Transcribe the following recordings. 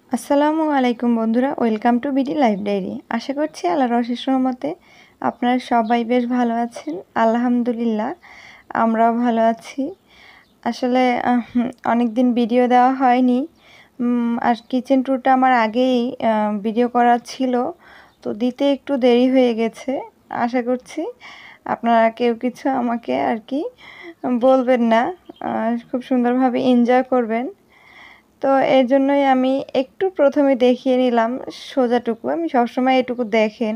আসসালামু আলাইকুম বন্ধুরা, welcome to BD life diary. আশা করছি আল্লাহর অশেষ রহমতে আপনারা সবাই বেশ ভালো আছেন। আলহামদুলিল্লাহ, আমরাও ভালো আছি। আসলে অনেক দিন ভিডিও দেওয়া হয়নি, আর কিচেন ট্যুরটা আমার আগেই ভিডিও করা ছিল, তো দিতে একটু দেরি হয়ে গেছে। আশা করছি আপনারা কেউ কিছু আমাকে আর কি বলবেন না, খুব সুন্দরভাবে এনজয় করবেন। তো এর জন্যই আমি একটু প্রথমে দেখিয়ে নিলাম সোজাটুকু। আমি সবসময় এটুকু দেখেন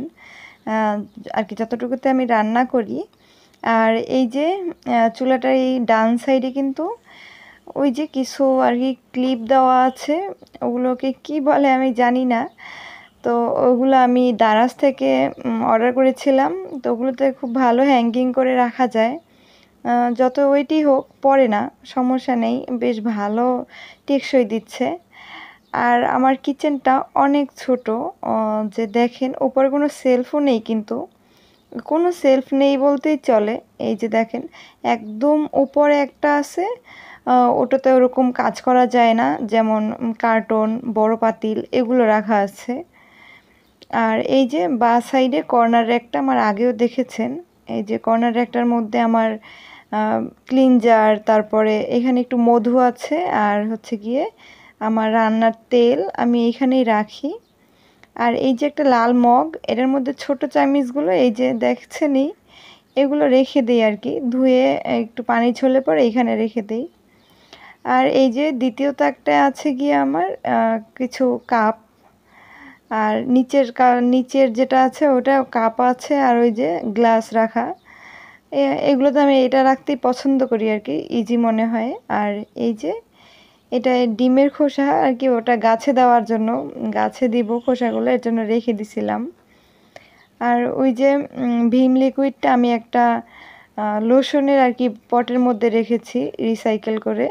আর কি, যতটুকুতে আমি রান্না করি। আর এই যে চুলাটার এই ডান সাইডে কিন্তু ওই যে কিছু আর কি ক্লিপ দেওয়া আছে, ওগুলোকে কি বলে আমি জানি না। তো ওগুলো আমি দারাজ থেকে অর্ডার করেছিলাম। তো ওগুলোতে খুব ভালো হ্যাঙ্গিং করে রাখা যায়, যত ওয়েটই হোক পড়ে না, সমস্যা নেই, বেশ ভালো টেকসই দিচ্ছে। আর আমার কিচেনটা অনেক ছোট, যে দেখেন উপরে কোনো সেলফও নেই, কিন্তু কোনো সেলফ নেই বলতেই চলে। এই যে দেখেন একদম উপরে একটা আছে, ওটাতে ওরকম কাজ করা যায় না, যেমন কার্টন, বড় পাতিল এগুলো রাখা আছে। আর এই যে বা সাইডে কর্নার র্যাকটা আমার আগেও দেখেছেন, এই যে কর্নার র্যাকটার মধ্যে আমার ক্লিনজার, তারপরে এখানে একটু মধু আছে, আর হচ্ছে গিয়ে আমার রান্নার তেল আমি এইখানেই রাখি। আর এই যে একটা লাল মগ, এটার মধ্যে ছোট চামিচগুলো এই যে দেখছেনই, এগুলো রেখে দিই আর কি, ধুয়ে একটু পানি ঝরলে পরে এইখানে রেখে দিই। আর এই যে দ্বিতীয় তাকটা আছে গিয়ে আমার কিছু কাপ, আর নিচের যেটা আছে ওটা কাপ আছে, আর ওই যে গ্লাস রাখা, এগুলোতে আমি এটা রাখতেই পছন্দ করি আর কি, ইজি মনে হয়। আর এই যে এটা ডিমের খোসা আর কি, ওটা গাছে দেওয়ার জন্য, গাছে দিব খোসাগুলো, এর জন্য রেখে দিছিলাম। আর ওই যে ভীম লিকুইডটা আমি একটা লোশনের আর কি পটের মধ্যে রেখেছি রিসাইকেল করে।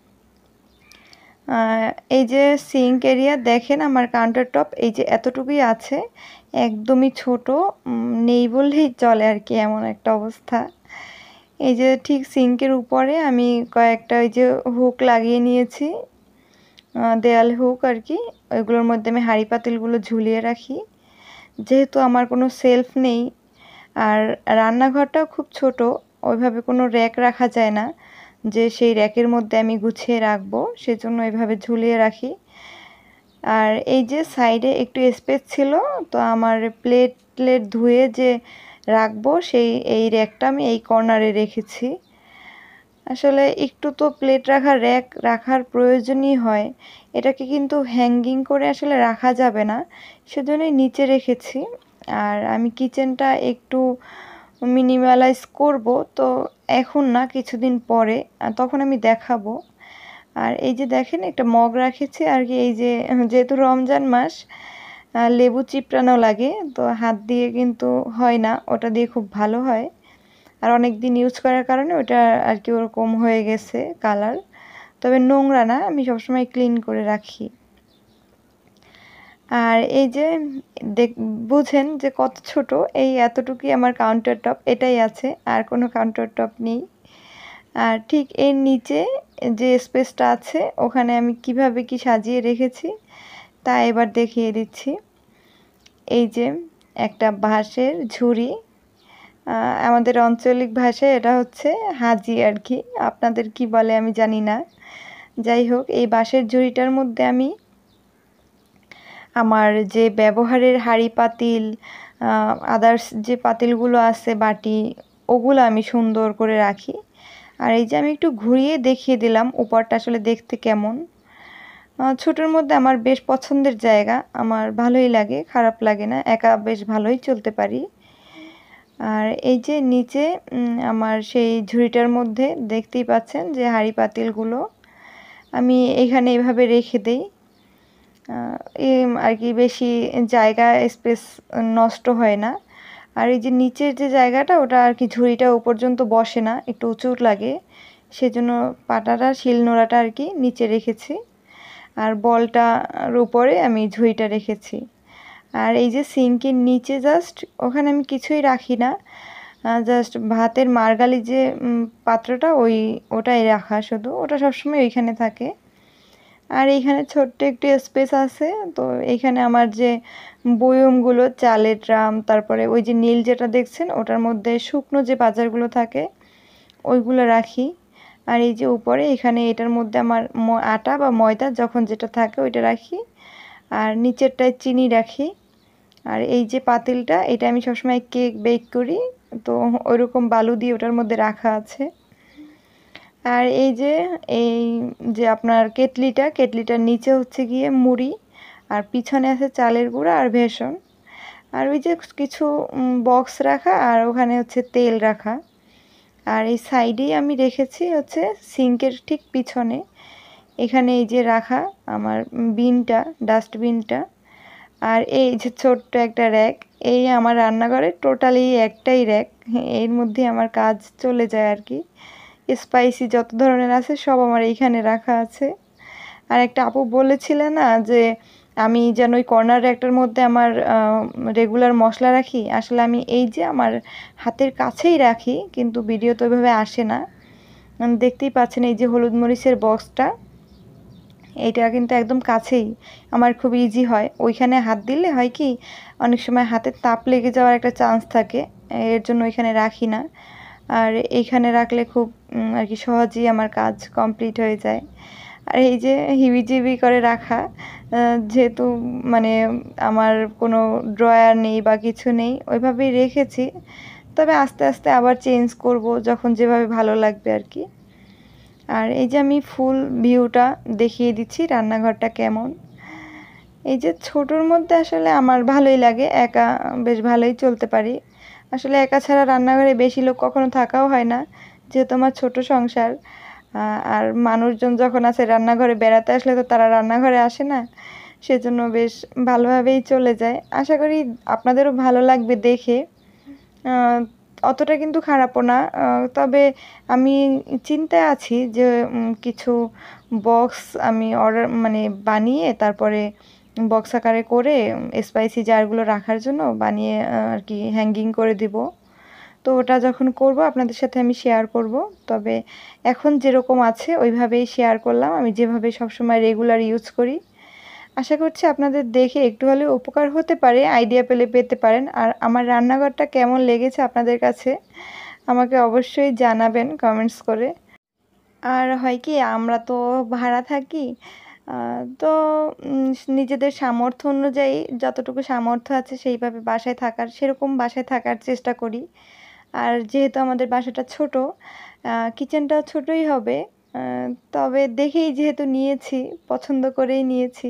এই যে সিঙ্ক এরিয়া দেখেন, আমার কাউন্টার টপ এই যে এতটুকুই আছে, একদমই ছোট, নেই বললেই চলে আর কি, এমন একটা অবস্থা। এই যে ঠিক সিঙ্কের উপরে আমি কয়েকটা ওই যে হুক লাগিয়ে নিয়েছি, দেয়াল হুক আর কি, ওইগুলোর মধ্যে আমি হাঁড়ি পাতিলগুলো ঝুলিয়ে রাখি, যেহেতু আমার কোনো সেলফ নেই। আর রান্নাঘরটাও খুব ছোট, ওইভাবে কোনো র্যাক রাখা যায় না যে সেই র্যাকের মধ্যে আমি গুছিয়ে রাখবো, সেজন্য এইভাবে ঝুলিয়ে রাখি। আর এই যে সাইডে একটু স্পেস ছিল, তো আমার প্লেট ধুয়ে যে রাখবো সেই এই র্যাকটা আমি এই কর্নারে রেখেছি। আসলে একটু তো প্লেট র্যাক রাখার প্রয়োজনই হয়, এটাকে কিন্তু হ্যাঙ্গিং করে আসলে রাখা যাবে না, সেজন্যই নিচে রেখেছি। আর আমি কিচেনটা একটু মিনিমালাইজ করব, তো এখন না, কিছুদিন পরে, তখন আমি দেখাবো। আর এই যে দেখেন একটা মগ রেখেছি আর কি, এই যে যেহেতু রমজান মাস, লেবু চিপড়ানো লাগে, তো হাত দিয়ে কিন্তু হয় না, ওটা দিয়ে খুব ভালো হয়। আর অনেক দিন ইউজ করার কারণে ওটা আর কি ওরকম হয়ে গেছে কালার, তবে নোংরা না, আমি সবসময় ক্লিন করে রাখি। আর এই যে বুঝেন যে কত ছোট, এই এতটুকুই আমার কাউন্টার টপ, এটাই আছে, আর কোনো কাউন্টার টপ নেই। আর ঠিক এর নিচে যে স্পেসটা আছে, ওখানে আমি কিভাবে কি সাজিয়ে রেখেছি তা এবার দেখিয়ে দিচ্ছি। এই যে একটা বাঁশের ঝুড়ি, আমাদের আঞ্চলিক ভাষায় এটা হচ্ছে হাজি আর কি, আপনাদের কি বলে আমি জানি না। যাই হোক, এই বাঁশের ঝুড়িটার মধ্যে আমি আমার যে ব্যবহারের হাঁড়ি পাতিল, আদার্স যে পাতিলগুলো আছে, বাটি, ওগুলো আমি সুন্দর করে রাখি। আর এই যে আমি একটু ঘুরিয়ে দেখিয়ে দিলাম উপরটা আসলে দেখতে কেমন। ছোটোর মধ্যে আমার বেশ পছন্দের জায়গা, আমার ভালোই লাগে, খারাপ লাগে না, একা বেশ ভালোই চলতে পারি। আর এই যে নিচে আমার সেই ঝুড়িটার মধ্যে দেখতেই পাচ্ছেন যে হাঁড়ি পাতিলগুলো আমি এখানে এইভাবে রেখে দেই, আর কি বেশি জায়গা স্পেস নষ্ট হয় না। আর এই যে নিচের যে জায়গাটা, ওটা আর কি ঝুড়িটা পর্যন্ত বসে না, একটু উঁচু লাগে, সেজন্য পাটাটা শিলনোড়াটা আর কি নিচে রেখেছি, আর বলটার উপরে আমি ঝুড়িটা রেখেছি। আর এই যে সিঙ্কের নিচে জাস্ট ওখানে আমি কিছুই রাখি না, জাস্ট ভাতের মারগালি যে পাত্রটা ওটাই রাখা, শুধু ওটা সবসময় ওইখানে থাকে। আর এইখানে ছোট্ট একটি স্পেস আছে, তো এইখানে আমার যে বয়মগুলো, চালের ড্রাম, তারপরে ওই যে নীল যেটা দেখছেন ওটার মধ্যে শুকনো যে বাজারগুলো থাকে ওইগুলো রাখি। আর এই যে উপরে এখানে এটার মধ্যে আমার আটা বা ময়দা যখন যেটা থাকে ওইটা রাখি, আর নিচেরটায় চিনি রাখি। আর এই যে পাতিলটা, এটা আমি সবসময় কেক বেক করি, তো ওইরকম বালু দিয়ে ওটার মধ্যে রাখা আছে। আর এই যে আপনার কেটলিটার নিচে হচ্ছে গিয়ে মুড়ি, আর পিছনে আছে চালের গুঁড়া আর বেসন। আর ওই যে কিছু বক্স রাখা, আর ওখানে হচ্ছে তেল রাখা। আর এই সাইডেই আমি রেখেছি হচ্ছে সিঙ্কের ঠিক পিছনে, এখানে এই যে রাখা আমার বিনটা, ডাস্টবিনটা। আর এই যে ছোট্ট একটা র্যাক, এই আমার রান্নাঘরে টোটালি একটাই র্যাক, এর মধ্যে আমার কাজ চলে যায় আর কি। স্পাইসি যত ধরনের আছে সব আমার এইখানে রাখা আছে। আর একটা আপু বলেছিলে না যে আমি যেন ওই কর্নার র্যাকটার মধ্যে আমার রেগুলার মশলা রাখি, আসলে আমি এই যে আমার হাতের কাছেই রাখি, কিন্তু ভিডিও তো ওইভাবে আসে না। দেখতেই পাচ্ছেন এই যে হলুদ মরিচের বক্সটা, এইটা কিন্তু একদম কাছেই, আমার খুব ইজি হয়। ওইখানে হাত দিলে হয় কি অনেক সময় হাতে তাপ লেগে যাওয়ার একটা চান্স থাকে, এর জন্য ওইখানে রাখি না। আর এইখানে রাখলে খুব আর কি সহজেই আমার কাজ কমপ্লিট হয়ে যায়। আর এই যে হিবিজিবি করে রাখা, যেহেতু মানে আমার কোনো ড্রয়ার নেই বা কিছু নেই, ওইভাবেই রেখেছি। তবে আস্তে আস্তে আবার চেঞ্জ করব যখন যেভাবে ভালো লাগবে আর কি। আর এই যে আমি ফুল ভিউটা দেখিয়ে দিচ্ছি রান্নাঘরটা কেমন। এই যে ছোটোর মধ্যে আসলে আমার ভালোই লাগে, একা বেশ ভালোই চলতে পারি। আসলে একা ছাড়া রান্নাঘরে বেশি লোক কখনো থাকাও হয় না, যেহেতু আমার ছোটো সংসার। আর মানুষজন যখন আছে রান্নাঘরে বেড়াতে আসলে তো তারা রান্নাঘরে আসে না, সেজন্য বেশ ভালোভাবেই চলে যায়। আশা করি আপনাদেরও ভালো লাগবে দেখে। অতটা কিন্তু খারাপও না, তবে আমি চিন্তায় আছি যে কিছু বক্স আমি অর্ডার মানে বানিয়ে তারপরে বক্স আকারে করে স্পাইসি জারগুলো রাখার জন্য বানিয়ে আর কি হ্যাঙ্গিং করে দিব। তো ওটা যখন করব আপনাদের সাথে আমি শেয়ার করব। তবে এখন যেরকম আছে ওইভাবেই শেয়ার করলাম, আমি যেভাবে সবসময় রেগুলার ইউজ করি। আশা করছি আপনাদের দেখে একটু হলেও উপকার হতে পারে, আইডিয়া পেতে পারেন। আর আমার রান্নাঘরটা কেমন লেগেছে আপনাদের কাছে আমাকে অবশ্যই জানাবেন কমেন্টস করে। আর হয় কি আমরা তো ভাড়া থাকি, তো নিজেদের সামর্থ্য অনুযায়ী যতটুকু সামর্থ্য আছে সেইভাবে সেরকম বাসায় থাকার চেষ্টা করি। আর যেহেতু আমাদের বাসাটা ছোট, কিচেনটাও ছোটই হবে, তবে দেখেই যেহেতু নিয়েছি, পছন্দ করেই নিয়েছি।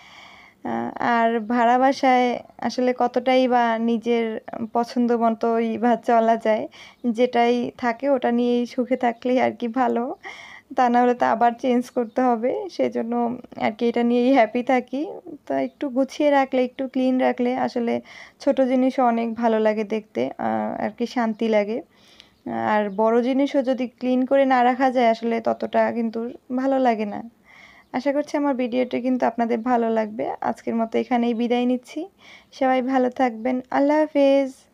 আর ভাড়া বাসায় আসলে কতটাই বা নিজের পছন্দ মতোই বা চলা যায়, যেটাই থাকে ওটা নিয়েই সুখে থাকলেই আর কি ভালো। তা না হলে তো আবার চেঞ্জ করতে হবে, সেজন্য আর কি এটা নিয়েই হ্যাপি থাকি। তা একটু গুছিয়ে রাখলে, একটু ক্লিন রাখলে আসলে ছোট জিনিসও অনেক ভালো লাগে দেখতে, আর কি শান্তি লাগে। আর বড় জিনিসও যদি ক্লিন করে না রাখা যায় আসলে ততটা কিন্তু ভালো লাগে না। আশা করছি আমার ভিডিওটি কিন্তু আপনাদের ভালো লাগবে। আজকের মতো এখানেই বিদায় নিচ্ছি। সবাই ভালো থাকবেন। আল্লাহ হাফেজ।